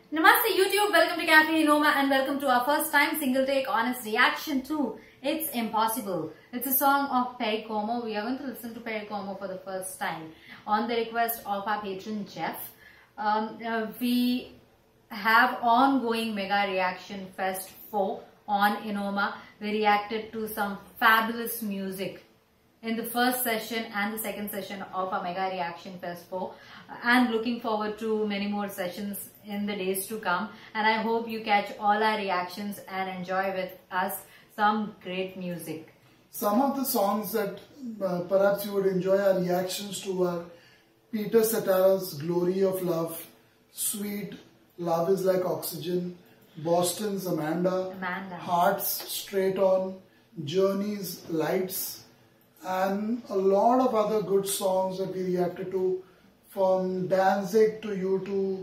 Namaste YouTube, welcome to CAFE ENOMA and welcome to our first time single take honest reaction to It's Impossible. It's a song of Perry Como. We are going to listen to Perry Como for the first time on the request of our patron Jeff. We have ongoing Mega Reaction Fest 4 on Enoma. We reacted to some fabulous music in the first session and the second session of our Mega Reaction Fest 4, and looking forward to many more sessions in the days to come. And I hope you catch all our reactions and enjoy with us some great music. Some of the songs that perhaps you would enjoy are reactions to are Peter Cetera's Glory of Love, Sweet, Love is Like Oxygen, Boston's Amanda. Hearts, Straight On, Journey's Lights, and a lot of other good songs that we reacted to, from Danzig to U2,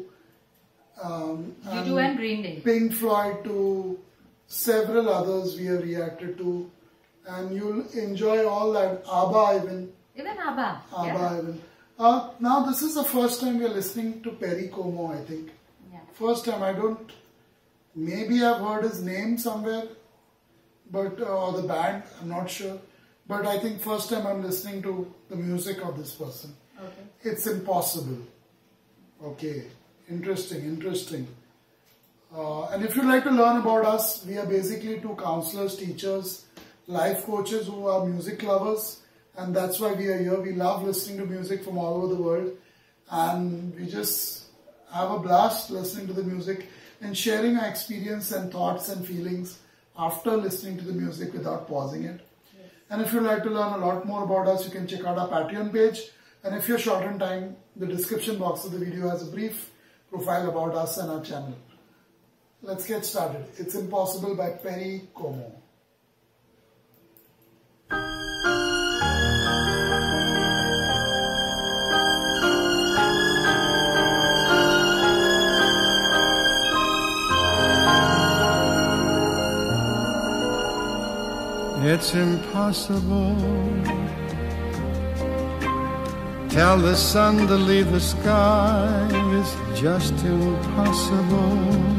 U2 and Green Day, Pink Floyd to several others we have reacted to, and you'll enjoy all that. ABBA even. Even ABBA. ABBA even. Now this is the first time we are listening to Perry Como, I think. Yeah. First time. I don't, maybe I've heard his name somewhere, but or the band, I'm not sure. But I think first time I'm listening to the music of this person. Okay. It's Impossible. Okay. Interesting, interesting. And if you'd like to learn about us, we are basically two counselors, teachers, life coaches who are music lovers. And that's why we are here. We love listening to music from all over the world. And we just have a blast listening to the music and sharing our experience and thoughts and feelings after listening to the music without pausing it. Yes. And if you'd like to learn a lot more about us, you can check out our Patreon page. And if you're short on time, the description box of the video has a brief profile about us and our channel. Let's get started. It's Impossible by Perry Como. It's impossible. Tell the sun to leave the sky. It's just impossible.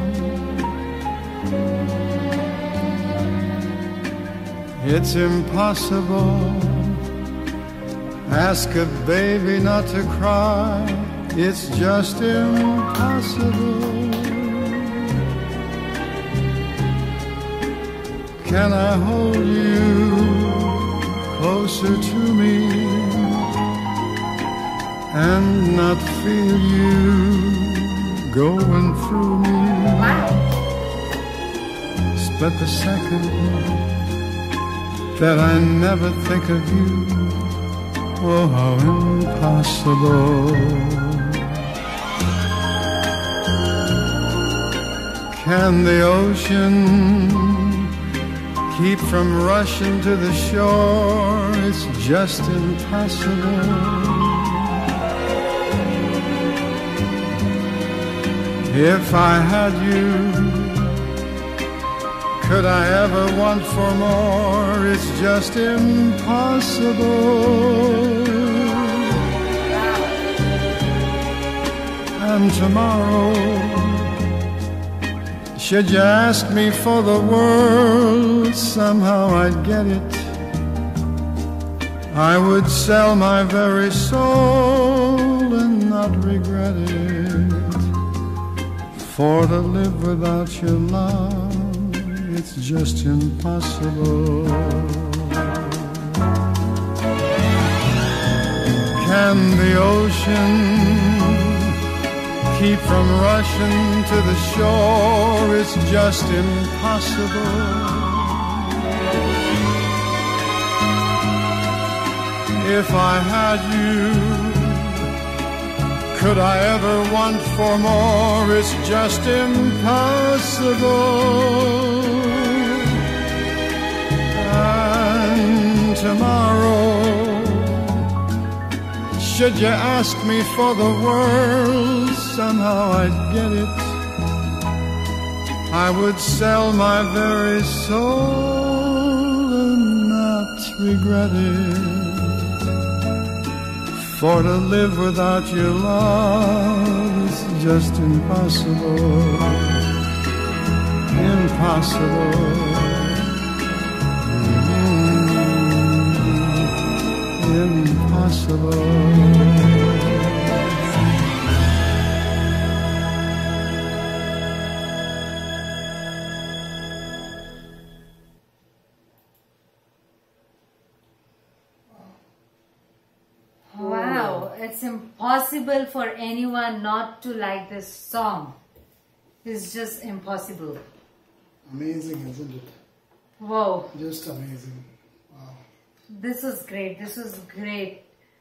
It's impossible. Ask a baby not to cry. It's just impossible. Can I hold you closer to me and not feel you going through me? Split the second that I never think of you. Oh, how impossible. Can the ocean keep from rushing to the shore? It's just impossible. If I had you, could I ever want for more? It's just impossible. And tomorrow, should you ask me for the world, somehow I'd get it. I would sell my very soul and not regret it. For to live without your love, it's just impossible. Can the ocean keep from rushing to the shore? It's just impossible. If I had you, could I ever want for more? It's just impossible. And tomorrow, should you ask me for the world, somehow I'd get it. I would sell my very soul and not regret it. For to live without your love is just impossible. Impossible. Impossible. Wow, it's impossible for anyone not to like this song. It's just impossible. Amazing, isn't it? Wow. Just amazing. Wow. This is great. This is great.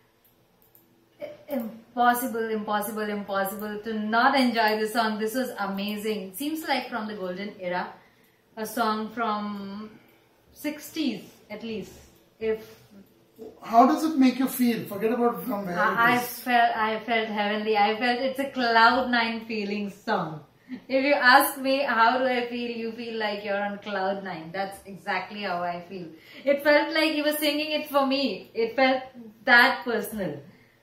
Impossible, impossible, impossible to not enjoy this song. This is amazing. Seems like from the golden era. A song from 60s at least. How does it make you feel? Forget about from where I it is. felt heavenly. I felt it's a cloud nine feeling song. If you ask me how do I feel, you feel like you're on cloud nine. That's exactly how I feel. It felt like he was singing it for me. It felt that personal.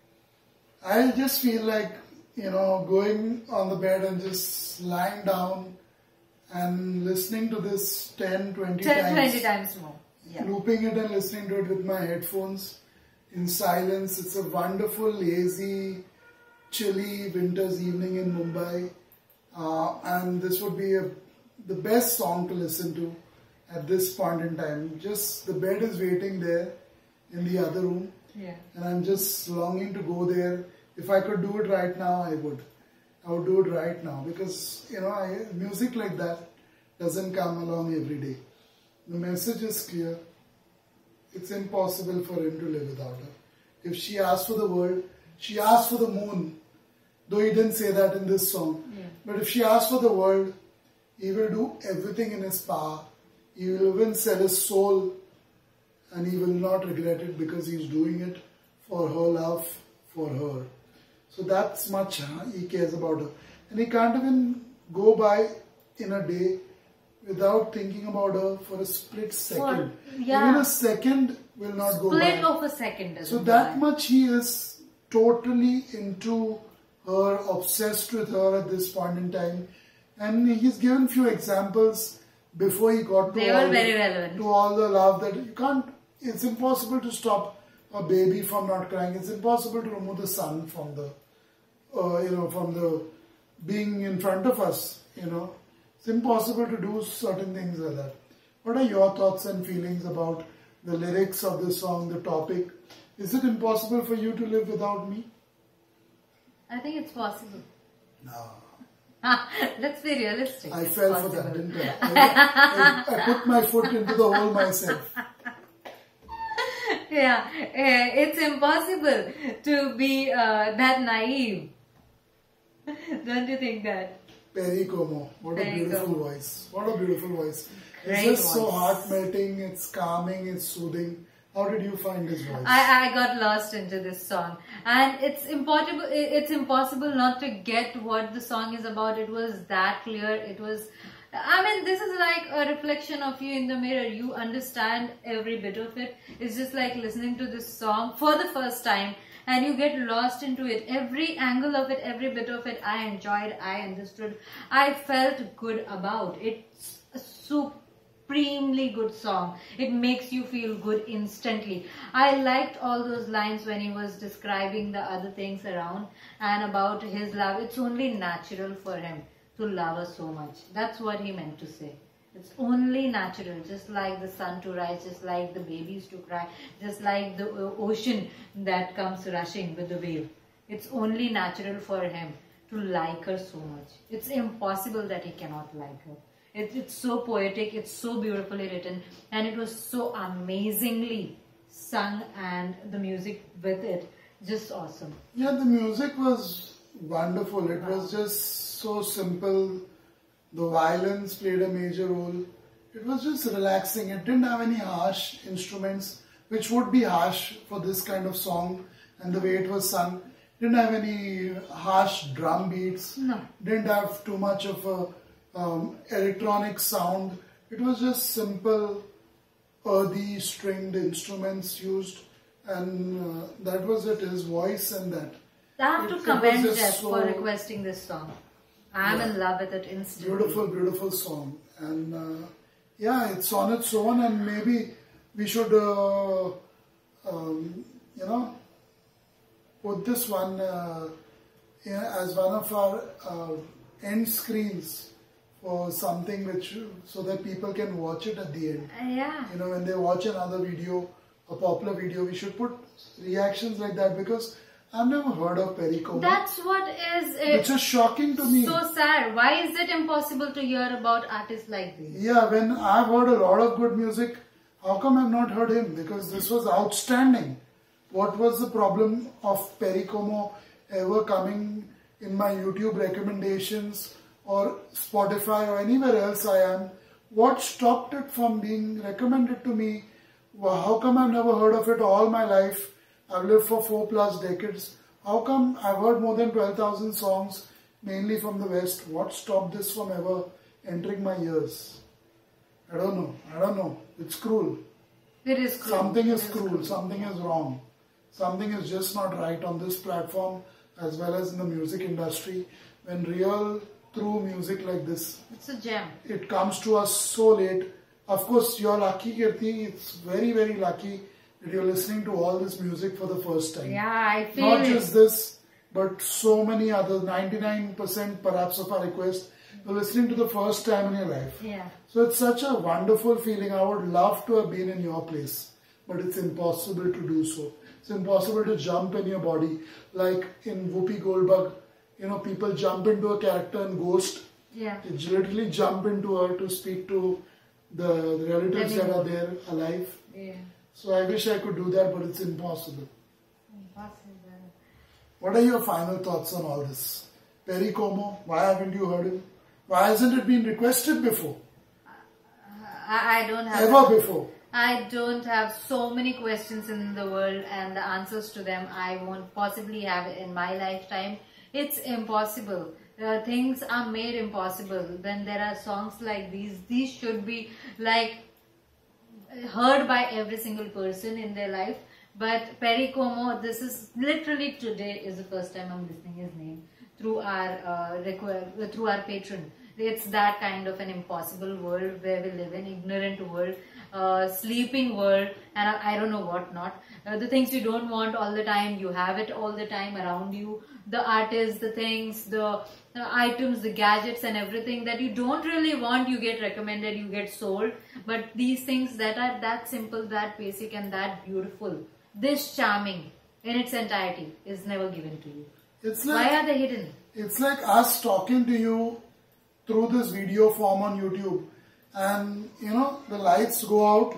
I just feel like, going on the bed and just lying down and listening to this 10, 20 times more. Yeah. Looping it and listening to it with my headphones in silence. It's a wonderful, lazy, chilly winter's evening in Mumbai. And this would be the best song to listen to at this point in time. Just the bed is waiting there in the other room. Yeah. And I'm just longing to go there. If I could do it right now, I would. I would do it right now because, music like that doesn't come along every day. The message is clear. It's impossible for him to live without her. If she asked for the world, she asked for the moon. Though he didn't say that in this song. Yeah. But if she asks for the world, he will do everything in his power. He will even sell his soul and he will not regret it because he's doing it for her love, for her. So that's much he cares about her. And he can't even go by in a day without thinking about her for a split second. Even a second will not go by. Split of a second doesn't So go that by. much he is totally into her, obsessed with her at this point in time. And he's given few examples before he got to They were very relevant. To all the love that you can't, it's impossible to stop a baby from not crying. It's impossible to remove the sun from the, from the being in front of us, It's impossible to do certain things like that. What are your thoughts and feelings about the lyrics of the song, the topic? Is it impossible for you to live without me? I think it's possible. No. Let's be realistic. I It's fell possible. for that, didn't I? I put my foot into the hole myself. Yeah, it's impossible to be that naive. Don't you think that? Perry Como, what a Perry beautiful Como. voice. What a beautiful voice. Great It's just so voice. heart-melting, it's calming, it's soothing. How did you find his voice? I got lost into this song, and it's impossible not to get what the song is about. It was that clear. This is like a reflection of you in the mirror. You understand every bit of it. It's just like listening to this song for the first time and you get lost into it. Every angle of it, every bit of it, I enjoyed, I understood, I felt good about. It's a supremely good song. It makes you feel good instantly. I liked all those lines when he was describing the other things around and about his love. It's only natural for him to love us so much. That's what he meant to say. It's only natural, just like the sun to rise, just like the babies to cry, just like the ocean that comes rushing with the wave. It's only natural for him to like her so much. It's impossible that he cannot like her. It's so poetic, it's so beautifully written, and it was so amazingly sung, and the music with it, just awesome. Yeah, the music was wonderful. It was just so simple. The violins played a major role. It was just relaxing. It didn't have any harsh instruments, which would be harsh for this kind of song and the way it was sung. It didn't have any harsh drum beats. No. Didn't have too much of a electronic sound. It was just simple, earthy stringed instruments used and that was it, his voice and that. I have to It commend was just Jeff for requesting this song. I'm in love with it instantly. Beautiful, beautiful song. And yeah, it's on its own, and maybe we should, you know, put this one as one of our end screens for something which, so that people can watch it at the end. Yeah. You know, when they watch another video, a popular video, we should put reactions like that, because I've never heard of Perry Como. That's what is it. Which is shocking to me. So sad. Why is it impossible to hear about artists like these? Yeah, when I've heard a lot of good music, how come I've not heard him? Because this was outstanding. What was the problem of Perry Como ever coming in my YouTube recommendations or Spotify or anywhere else I am? What stopped it from being recommended to me? How come I've never heard of it all my life? I've lived for 4+ decades. How come I've heard more than 12,000 songs, mainly from the West? What stopped this from ever entering my ears? I don't know. I don't know. It's cruel. It is cruel. Something is cruel. Something is wrong. Something is just not right on this platform as well as in the music industry. When real, true music like this, It's a gem. it comes to us so late. Of course, you're lucky, Kirti. It's very, very lucky that you're listening to all this music for the first time. Yeah, I feel Not it. just this, but so many other, 99% perhaps of our requests, you're listening to the first time in your life. Yeah. So it's such a wonderful feeling. I would love to have been in your place, but it's impossible to do so. It's impossible to jump in your body. Like in Whoopi Goldberg, you know, people jump into a character in Ghost. Yeah. They literally jump into her to speak to the relatives that are there alive. Yeah. So I wish I could do that, but it's impossible. Impossible. What are your final thoughts on all this? Perry Como, why haven't you heard him? Why hasn't it been requested before? I don't have... Ever before? I don't have so many questions in the world, and the answers to them I won't possibly have in my lifetime. It's impossible. Things are made impossible when there are songs like these. These should be like heard by every single person in their life. But Perry Como, this is literally today is the first time I'm listening his name through our patron. It's that kind of an impossible world where we live in, ignorant world, sleeping world, and I don't know what not. The things you don't want all the time, you have it all the time around you. The artists, the things, the items, the gadgets and everything that you don't really want, you get recommended, you get sold. But these things that are that simple, that basic and that beautiful, this charming in its entirety is never given to you. It's like, why are they hidden? It's like us talking to you through this video form on YouTube, and you know, the lights go out,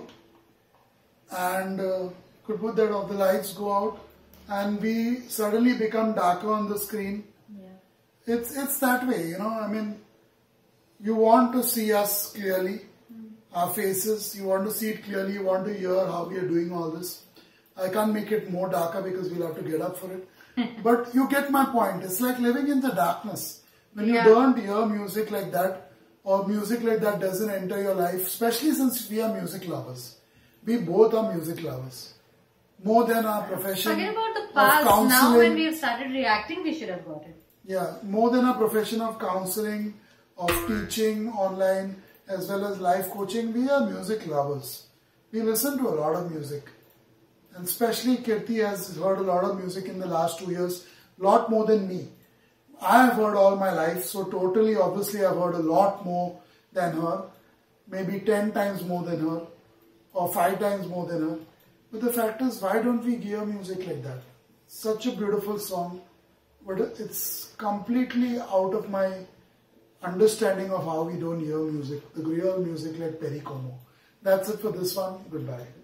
and could put that off, the lights go out and we suddenly become darker on the screen. Yeah. It's that way, you know. I mean, you want to see us clearly, our faces, you want to see it clearly, you want to hear how we are doing all this. I can't make it more darker because we'll have to get up for it. But you get my point. It's like living in the darkness. When you don't hear music like that, or music like that doesn't enter your life, especially since we are music lovers. We both are music lovers. More than our profession. Forget about the past. Now when we've started reacting, we should have got it. Yeah, more than our profession of counseling, of teaching online, as well as life coaching, we are music lovers. We listen to a lot of music. And especially Kirti has heard a lot of music in the last 2 years, lot more than me. I have heard all my life, so totally, obviously, I've heard a lot more than her. Maybe 10 times more than her, or 5 times more than her. But the fact is, why don't we hear music like that? Such a beautiful song, but it's completely out of my understanding of how we don't hear music, the real music like Perry Como. That's it for this one. Goodbye.